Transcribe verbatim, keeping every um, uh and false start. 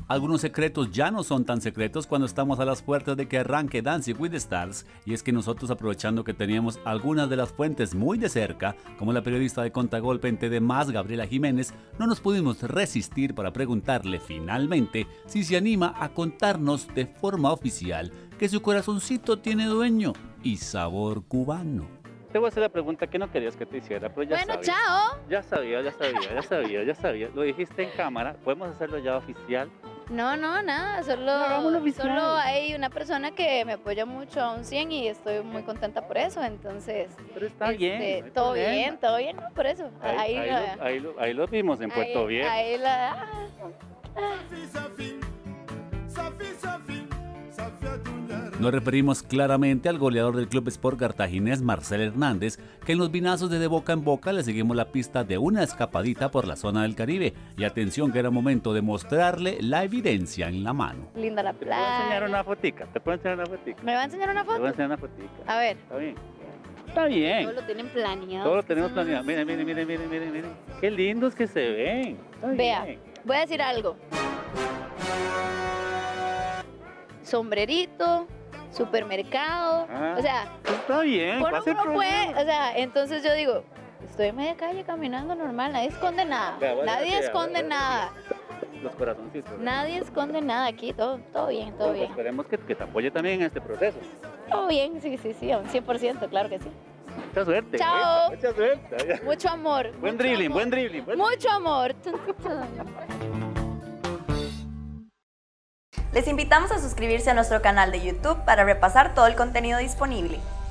Algunos secretos ya no son tan secretos cuando estamos a las puertas de que arranque Dancing with the Stars, y es que nosotros, aprovechando que teníamos algunas de las fuentes muy de cerca, como la periodista de Contragolpe en T D más, Gabriela Jiménez, no nos pudimos resistir para preguntarle finalmente si se anima a contarnos de forma oficial que su corazoncito tiene dueño y sabor cubano. Te voy a hacer la pregunta que no querías que te hiciera, pero ya Bueno, sabía. chao. Ya sabía, ya sabía, ya sabía, ya sabía. Lo dijiste en cámara, podemos hacerlo ya oficial. No, no, nada, solo, hagámoslo oficial. solo hay una persona que me apoya mucho a un cien y estoy muy contenta por eso, entonces... Pero está este, bien. no hay todo problema. bien, todo bien, ¿no? Por eso. Ahí, Ahí, ahí, la- lo, ahí, lo, ahí lo vimos en Puerto ahí- Viejo. ahí la- Nos referimos claramente al goleador del Club Sport cartaginés, Marcel Hernández, que en los vinazos de De Boca en Boca le seguimos la pista de una escapadita por la zona del Caribe. Y atención, que era momento de mostrarle la evidencia en la mano. linda la Te puedo enseñar playa. una fotica, te puedo enseñar una fotica. ¿Me va a enseñar una Te voy a foto? enseñar una fotica. A ver, Está bien. Está bien. todo lo tienen planeado. Todo lo es que tenemos son unos- planeado. Miren, miren, miren, miren, miren, miren. Qué lindos que se ven. Está Vea, bien. voy a decir algo. Sombrerito, supermercado, Ah, o sea, Está bien. uno, ¿cuál es el uno puede, problema? o sea, entonces yo digo, estoy en media calle caminando normal, nadie esconde nada, Vea, voy a nadie hacer- esconde voy a hacer- nada, Los corazoncitos. nadie esconde nada aquí, todo, todo bien, todo Pues bien, Esperemos que, que te apoye también en este proceso. todo bien, sí, sí, sí, a un cien por ciento, claro que sí. Mucha suerte. Chao. ¿eh? Mucha suerte. Mucho amor. Buen mucho dribbling, amor, buen dribbling. Buen Mucho amor. Tun, tun, tun. Les invitamos a suscribirse a nuestro canal de YouTube para repasar todo el contenido disponible.